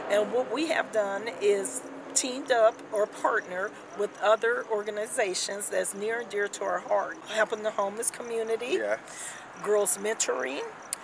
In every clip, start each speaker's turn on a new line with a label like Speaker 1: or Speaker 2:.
Speaker 1: And what we have done is teamed up or partner with other organizations that's near and dear to our heart. Helping the homeless community,
Speaker 2: Yes.
Speaker 1: girls mentoring,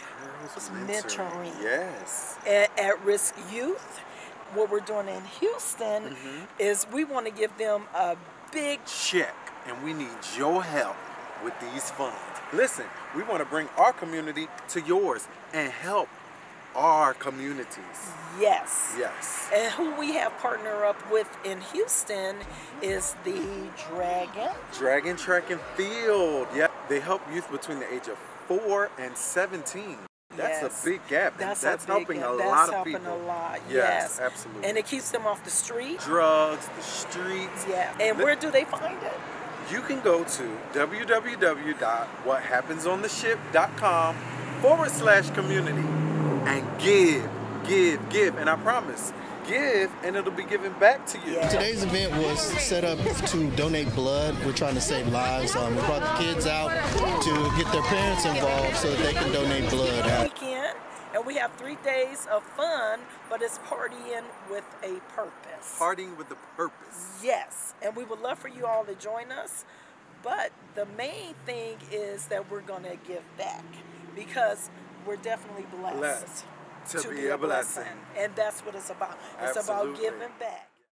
Speaker 2: Yes.
Speaker 1: at-risk youth. What we're doing in Houston is we want to give them a big
Speaker 2: Check, and we need your help with these funds. Listen, we want to bring our community to yours and help our communities.
Speaker 1: yes.
Speaker 2: Yes.
Speaker 1: And who we have partnered up with in Houston is the
Speaker 2: Dragon Track and Field. Yeah, they help youth between the age of 4 and 17. That's
Speaker 1: Yes.
Speaker 2: a big gap. And that's
Speaker 1: a big
Speaker 2: helping
Speaker 1: gap.
Speaker 2: a
Speaker 1: That's
Speaker 2: lot of
Speaker 1: helping
Speaker 2: people.
Speaker 1: a lot.
Speaker 2: Yes,
Speaker 1: Yes,
Speaker 2: absolutely.
Speaker 1: And it keeps them off the street.
Speaker 2: Drugs, the streets.
Speaker 1: Yeah. And where do they find it?
Speaker 2: You can go to www.whathappensontheship.com/community and give. And I promise, give and it'll be given back to you.
Speaker 1: Yeah.
Speaker 3: Today's event was set up to donate blood. We're trying to save lives. We brought the kids out to get their parents involved so that they can donate blood.
Speaker 1: Weekend, and we have 3 days of fun, but it's partying with a purpose.
Speaker 2: Partying with a purpose.
Speaker 1: Yes, and we would love for you all to join us, but the main thing is that we're going to give back because we're definitely blessed
Speaker 2: To be a blessing.
Speaker 1: And that's what it's about. It's
Speaker 2: Absolutely.
Speaker 1: about giving back.